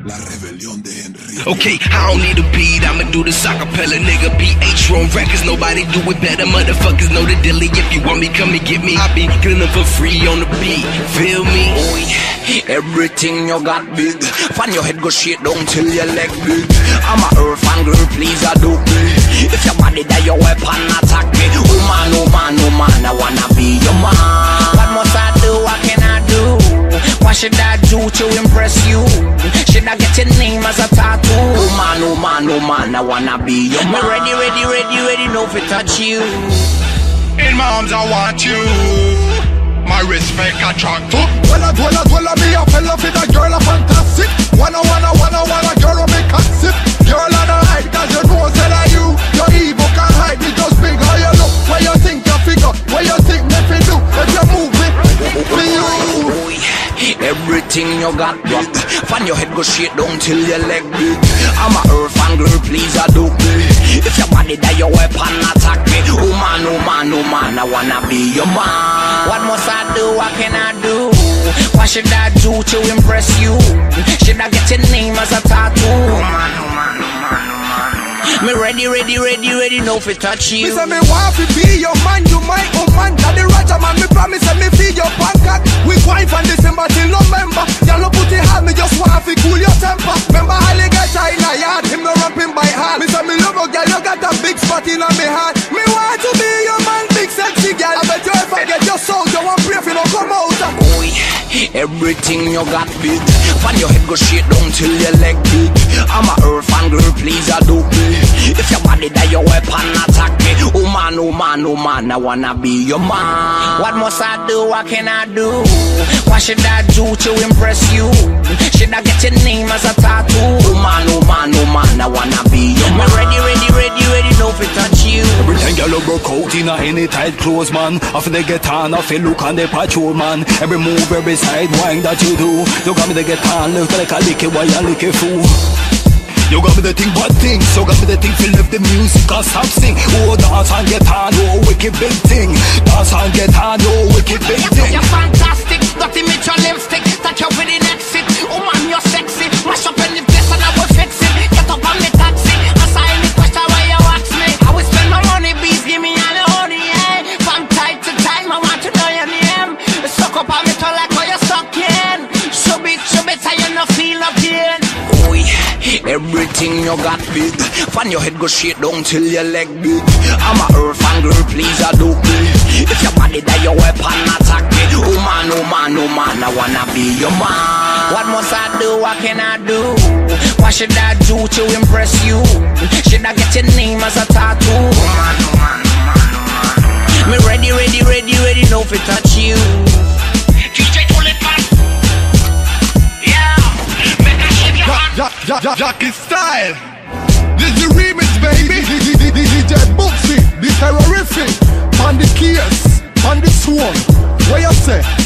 La rebelión de Henry. Okay, I don't need a beat, I'ma do this acapella, nigga. BH on records, nobody do it better. Motherfuckers know the dilly. If you want me, come and get me. I be killing them for free on the beat. Feel me? Oh yeah, everything you got big. Fan your head go straight down till your leg big. I'm a earth and girl, please I do me. If your body that your weapon attack me. Oh man, oh man, oh man, I wanna be your man. What must I do? What can I do? What should I do to impress you? Should I get your name as a tattoo? Oh man, oh man, oh man, I wanna be your man. Ready, ready, ready, ready, no fit touch you. In my arms I want you. My respect attract you. Well, me a fella for that girl a fantastic. Wanna girl a make sip. Girl on the hide, cause you know that I you. Your evil can't hide me, just big how you look. Where you think you figure, where you think me fi do. If you move me, for you. Everything you got big. Fan your head go straight down till your leg big. I'm a earth and girl, please I do me. If your body that your weapon attack me. Oh man, oh man, oh man, I wanna be your man. What must I do? What can I do? What should I do to impress you? Should I get your name as a tattoo? Oh man, oh man, oh man, oh man, oh man. Me ready, ready, ready, ready, no fit touch you. Me say me want to be your man, you my own man. Daddy Roger man, me promise say me feed your pancake. We wine from December till November. Y'all no put it hard, me just want to cool your temper. Remember how they get in a yard, him no ramping by heart. Me say me love a girl, you got a big spot in on me heart. Me want to be your man, big sexy girl. I bet you if I get your soul, you want pray for no come out. Oh yeah, everything you got big. Fan your head go straight down till your leg big. I'm a earth and girl, please I do me. If your body that your weapon attack me. Oh man, oh man, oh man, I wanna be your man. What must I do? What can I do? What should I do to impress you? Should I get your name as a tattoo? Oh man, oh man, oh man, I wanna be your man. Ready, ready, ready, ready, no fit touch you. Every time you broke out in any tight clothes, man. After they get on, I feel look on the patrol, man. Every move, every side wine that you do. You got me to get on, look like a licky while you lick a fool. You got me the thing but things. You got me the thing to lift the music and stop sing. Oh, dance and get on, oh, wicked big thing. Dance and get on, oh, wicked big thing. You're fantastic, dirty meet your lipstick. Touch up with the next sit. Oh man, you're sexy. Mash up any place and I will fix it. Get up on me taxi. Answer any question why you ask me. I will spend my money, bees, give me all the honey, yeah. From time to time, I want to know your name. Suck up on me to like how you suck in. Shove it, so you no feel no pain. Oh yeah, everything you got big. Fan your head go straight down till your leg big. I'm a earth and girl, please I do me. If your body that your weapon attack me. Oh man, oh man, oh man, I wanna be your man. What must I do? What can I do? What should I do to impress you? Should I get your name as a tattoo? Oh man, oh man, oh man, oh man. Me ready, ready, ready, ready, no fit touch you. DJ Toilet Man. Yeah, make a shake your hand. Jackie style. This is the remix, baby. DJ Booksy, the terrorific, on the keys, on the swan. What you say?